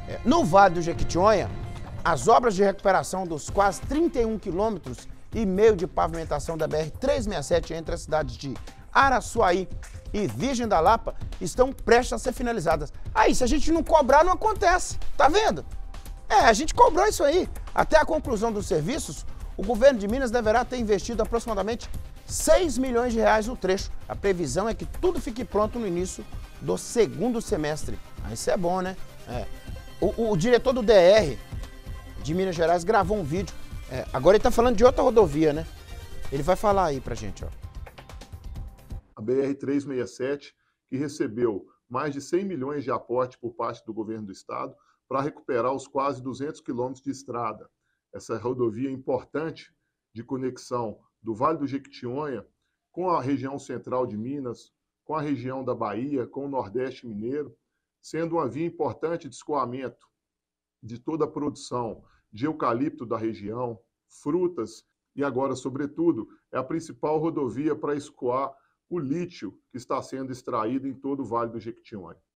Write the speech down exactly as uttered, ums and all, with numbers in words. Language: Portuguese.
É, no Vale do Jequitinhonha, as obras de recuperação dos quase trinta e um quilômetros e meio de pavimentação da B R trezentos e sessenta e sete entre as cidades de Araçuaí e Virgem da Lapa estão prestes a ser finalizadas. Aí, se a gente não cobrar, não acontece. Tá vendo? É, a gente cobrou isso aí. Até a conclusão dos serviços, o governo de Minas deverá ter investido aproximadamente seis milhões de reais no trecho. A previsão é que tudo fique pronto no início do segundo semestre. Ah, isso é bom, né? É. O, o diretor do D R de Minas Gerais gravou um vídeo. É, agora ele está falando de outra rodovia, né? Ele vai falar aí pra gente, ó. A B R trezentos e sessenta e sete, que recebeu mais de cem milhões de aporte por parte do governo do estado para recuperar os quase duzentos quilômetros de estrada. Essa rodovia importante de conexão do Vale do Jequitinhonha com a região central de Minas, com a região da Bahia, com o Nordeste mineiro, sendo uma via importante de escoamento de toda a produção de eucalipto da região, frutas e agora, sobretudo, é a principal rodovia para escoar o lítio que está sendo extraído em todo o Vale do Jequitinhonha.